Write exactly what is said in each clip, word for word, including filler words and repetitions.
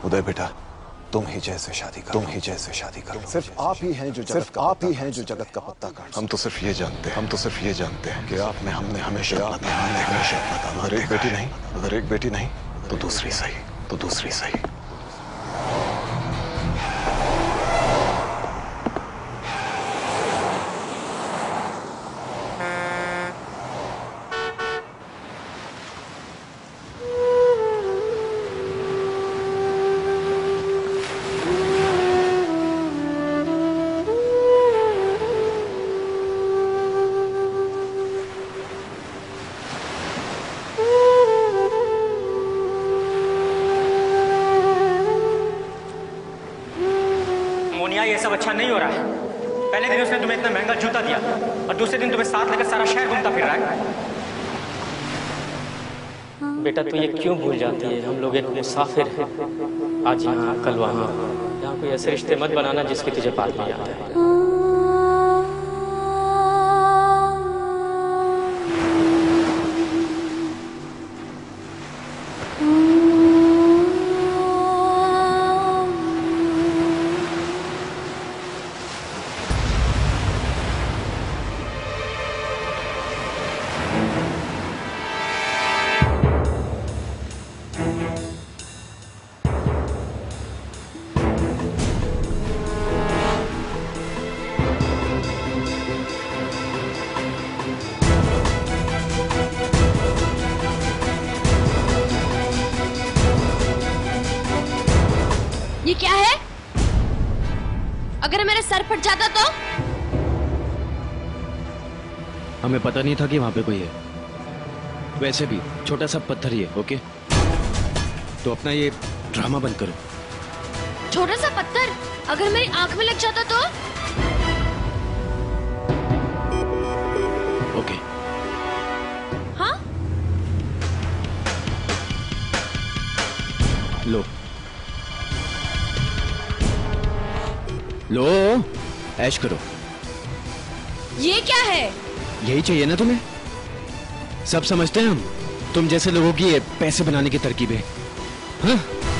उदय बेटा, तुम ही जैसे शादी करो, तुम ही जैसे शादी करो। सिर्फ आप ही हैं जो जगत का आप ही हैं जो जगत का पत्ता काट। हम तो सिर्फ ये जानते हैं, हम तो सिर्फ ये जानते हैं कि आप में हमने हमेशा अपना ध्यान हमेशा अपना ध्यान। अगर एक बेटी नहीं, अगर एक बेटी नहीं तो दूसरी सही, तो दूसरी सही। ये सब अच्छा नहीं हो रहा है। पहले दिन उसने तुम्हें इतना महंगा जूता दिया और दूसरे दिन तुम्हें साथ लेकर सारा शहर घूमता फिर रहा है। बेटा तू ये क्यों भूल जाती है, हम लोग एक मुसाफिर हैं, आज यहाँ कल वहाँ। यहाँ कोई ऐसे रिश्ते मत बनाना जिसकी तुझे बात नहीं आता है। ये क्या है? अगर मेरा सर फट जाता तो? हमें पता नहीं था कि वहां पे कोई है। वैसे भी छोटा सा पत्थर ही है, ओके? तो अपना ये ड्रामा बंद करो। छोटा सा पत्थर अगर मेरी आंख में लग जाता तो? ओके। हाँ? लो लो, ऐश करो। ये क्या है? यही चाहिए ना तुम्हें? सब समझते हैं हम, तुम जैसे लोगों की ये पैसे बनाने की तरकीबें। हाँ?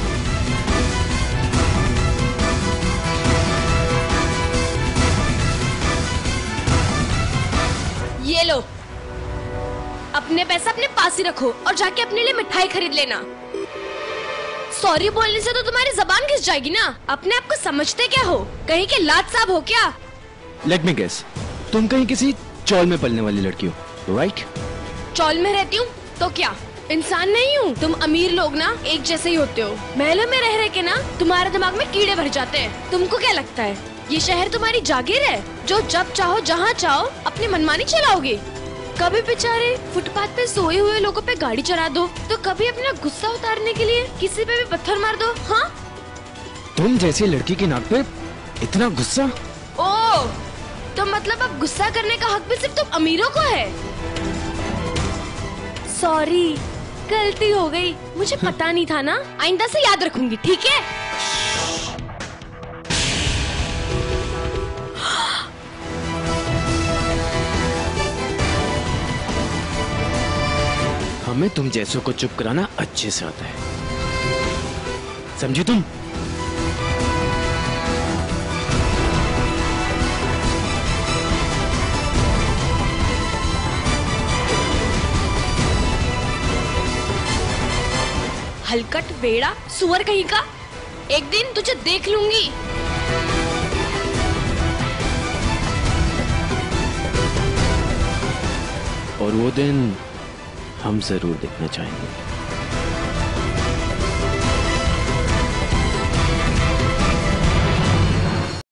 ये लो, अपने पैसा अपने पास ही रखो और जाके अपने लिए मिठाई खरीद लेना। सॉरी बोलने से तो तुम्हारी जबान घिस जाएगी ना। अपने आप को समझते क्या हो? कहीं के लाट साहब हो क्या? लेट मी गेस, तुम कहीं किसी चौल में पलने वाली लड़की हो, राइट? चौल में रहती हूँ तो क्या, इंसान नहीं हूँ? तुम अमीर लोग ना एक जैसे ही होते हो। महलों में रह रह के ना तुम्हारे दिमाग में कीड़े भर जाते हैं। तुमको क्या लगता है ये शहर तुम्हारी जागीर है जो जब चाहो जहाँ चाहो अपनी मनमानी चलाओगे? कभी बेचारे फुटपाथ पे सोए हुए लोगों पे गाड़ी चला दो, तो कभी अपना गुस्सा उतारने के लिए किसी पे भी पत्थर मार दो। हाँ? तुम जैसी लड़की की नाक पे इतना गुस्सा? ओ, तो मतलब अब गुस्सा करने का हक भी सिर्फ तुम अमीरों को है? सॉरी, गलती हो गई, मुझे पता नहीं था ना। आइंदा से याद रखूंगी, ठीक है? हमें तुम जैसों को चुप कराना अच्छे से आता है, समझी तुम? हलकट बेड़ा सुअर कहीं का, एक दिन तुझे देख लूंगी। और वो दिन हम जरूर देखना चाहेंगे।